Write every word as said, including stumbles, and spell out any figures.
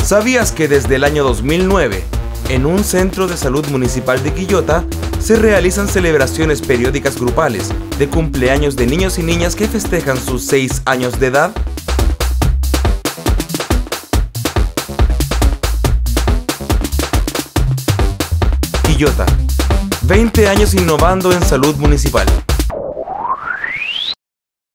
¿Sabías que desde el año dos mil nueve, en un centro de salud municipal de Quillota, se realizan celebraciones periódicas grupales de cumpleaños de niños y niñas que festejan sus seis años de edad? Quillota, veinte años innovando en salud municipal.